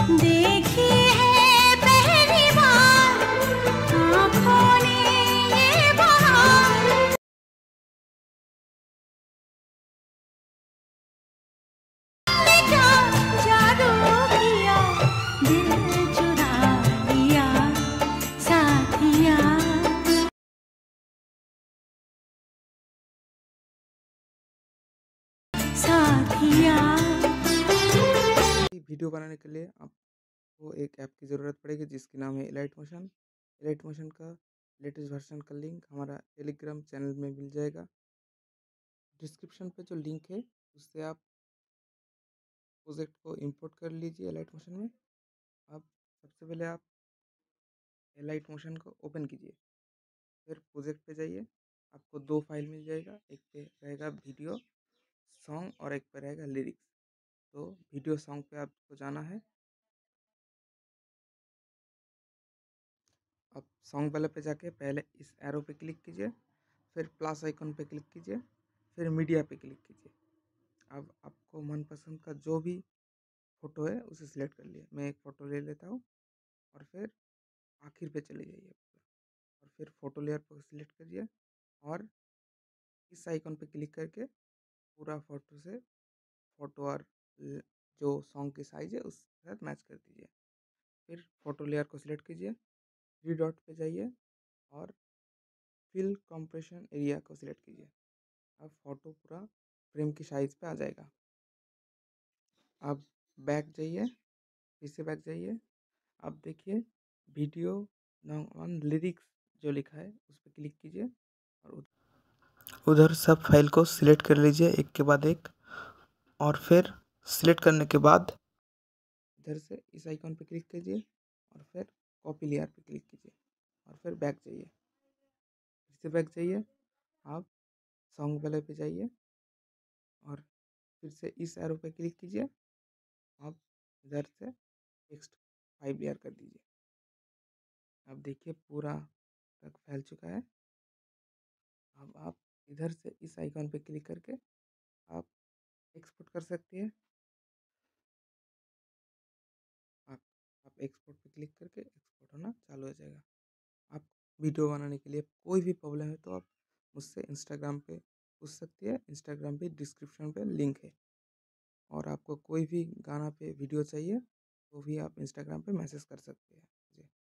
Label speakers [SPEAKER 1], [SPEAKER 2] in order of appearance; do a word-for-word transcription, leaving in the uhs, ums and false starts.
[SPEAKER 1] देखी है पहली बार आँखों ने ये बहार। तुमने क्या जादू किया, दिल चुरा लिया साथिया। साथिया
[SPEAKER 2] वीडियो बनाने के लिए आपको एक ऐप की ज़रूरत पड़ेगी जिसकी नाम है एलाइट मोशन। एलाइट मोशन का लेटेस्ट वर्जन का लिंक हमारा टेलीग्राम चैनल में मिल जाएगा। डिस्क्रिप्शन पे जो लिंक है उससे आप प्रोजेक्ट को इंपोर्ट कर लीजिए एलाइट मोशन में। अब सबसे पहले आप एलाइट मोशन को ओपन कीजिए, फिर प्रोजेक्ट पे जाइए। आपको दो फाइल मिल जाएगा, एक पे रहेगा वीडियो सॉन्ग और एक पे रहेगा लिरिक्स। तो वीडियो सॉन्ग पे आपको जाना है। अब सॉन्ग वाले पे जाके पहले इस एरो पे क्लिक कीजिए, फिर प्लस आइकन पे क्लिक कीजिए, फिर मीडिया पे क्लिक कीजिए। अब आपको मनपसंद का जो भी फ़ोटो है उसे सिलेक्ट कर लिए। मैं एक फ़ोटो ले लेता हूँ और फिर आखिर पे चले जाइए और फिर फ़ोटो लेयर पर सिलेक्ट करिए और इस आइकन पे क्लिक करके पूरा फ़ोटो से फ़ोटो और जो सॉन्ग की साइज़ है उसके साथ मैच कर दीजिए। फिर फ़ोटो लेयर को सिलेक्ट कीजिए, थ्री डॉट पे जाइए और फिल कंप्रेशन एरिया को सिलेक्ट कीजिए। अब फ़ोटो पूरा फ्रेम की साइज़ पे आ जाएगा। अब बैक जाइए, फिर से बैक जाइए। अब देखिए वीडियो ऑन लिरिक्स जो लिखा है उस पर क्लिक कीजिए और उधर सब फाइल को सिलेक्ट कर लीजिए एक के बाद एक। और फिर सिलेक्ट करने के बाद इधर से इस आइकन पे क्लिक कीजिए और फिर कॉपी लेयर पे क्लिक कीजिए और फिर बैक जाइए। फिर से बैक जाइए, आप सॉन्ग वाले पे जाइए और फिर से इस एरो पे क्लिक कीजिए। आप इधर से टेक्स्ट फाइव लेयर कर दीजिए। अब देखिए पूरा तक फैल चुका है। अब आप इधर से इस आइकन पे क्लिक करके आप एक्सपोर्ट कर सकती है। आप आप एक्सपोर्ट पे क्लिक करके एक्सपोर्ट होना चालू हो जाएगा। आप वीडियो बनाने के लिए कोई भी प्रॉब्लम है तो आप मुझसे इंस्टाग्राम पे पूछ सकती है। इंस्टाग्राम पे डिस्क्रिप्शन पे लिंक है। और आपको कोई भी गाना पे वीडियो चाहिए तो भी आप इंस्टाग्राम पे मैसेज कर सकते हैं।